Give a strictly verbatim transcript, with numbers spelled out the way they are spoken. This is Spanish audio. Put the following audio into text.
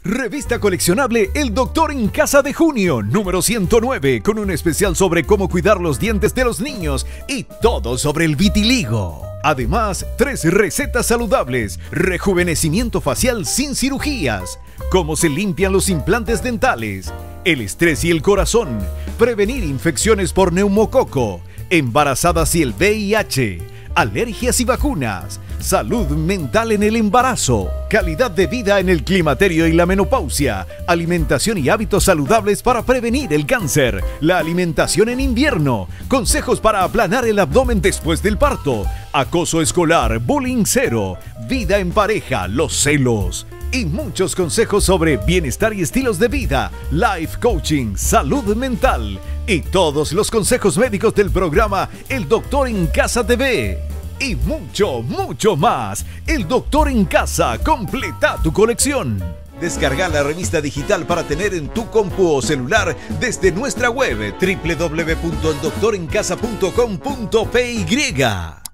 Revista coleccionable El Doctor en Casa de junio, número ciento nueve, con un especial sobre cómo cuidar los dientes de los niños y todo sobre el vitiligo. Además, tres recetas saludables, rejuvenecimiento facial sin cirugías, cómo se limpian los implantes dentales, el estrés y el corazón, prevenir infecciones por neumococo, embarazadas y el V I H, alergias y vacunas, salud mental en el embarazo, calidad de vida en el climaterio y la menopausia, alimentación y hábitos saludables para prevenir el cáncer, la alimentación en invierno, consejos para aplanar el abdomen después del parto, acoso escolar, bullying cero, vida en pareja, los celos y muchos consejos sobre bienestar y estilos de vida, life coaching, salud mental y todos los consejos médicos del programa El Doctor en Casa T V. Y mucho, mucho más. El Doctor en Casa, completa tu colección. Descarga la revista digital para tener en tu compu o celular desde nuestra web doble u doble u doble u punto el doctor en casa punto com punto p y.